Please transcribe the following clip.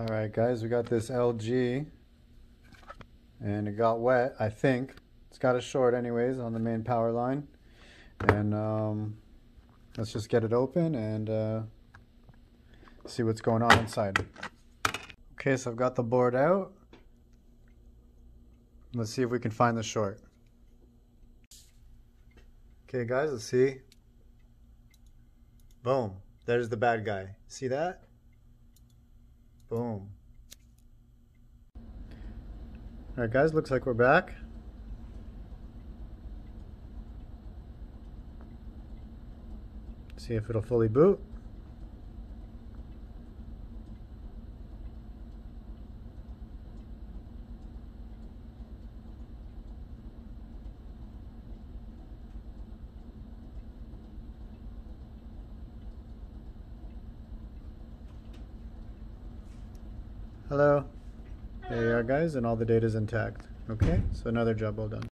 Alright guys, we got this LG and it got wet, I think. It's got a short anyways on the main power line. And let's just get it open and see what's going on inside. Okay, so I've got the board out. Let's see if we can find the short. Okay guys, let's see. Boom, there's the bad guy. See that? Boom. Alright guys, looks like we're back. See if it'll fully boot. Hello. There you are guys, and all the data is intact. Okay, so another job well done.